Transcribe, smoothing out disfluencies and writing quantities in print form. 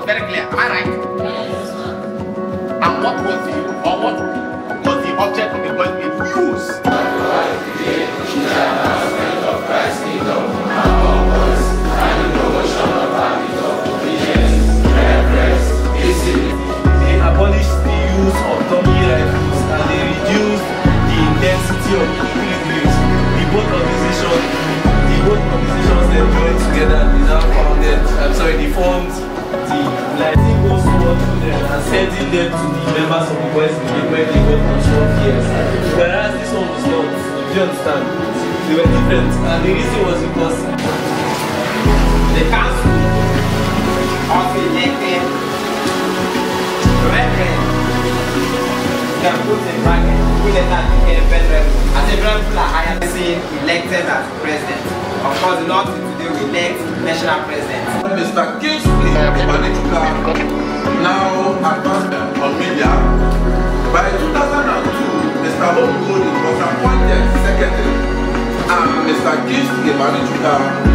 very clear. Am I right? Yes, ma'am. And what was the object of the appointment used? They abolished the use of dummy rifles and they reduced the intensity of the pilgrims. The both organizations then joined together and they now founded, they formed the Lighting Goes Forward Children and sending them to the members of the Boys Brigade where they got on 12 years. Whereas this one was not, do you understand? They were different, and the reason was because The council also elected reverend. You can put in bracket, who later became veteran. As a veteran, I am saying elected as president. Of course, not today we elect national president. Mr. Kingsley now advanced on media. By 2002, Mr. Homegood was appointed secretary, and Mr. Kingsley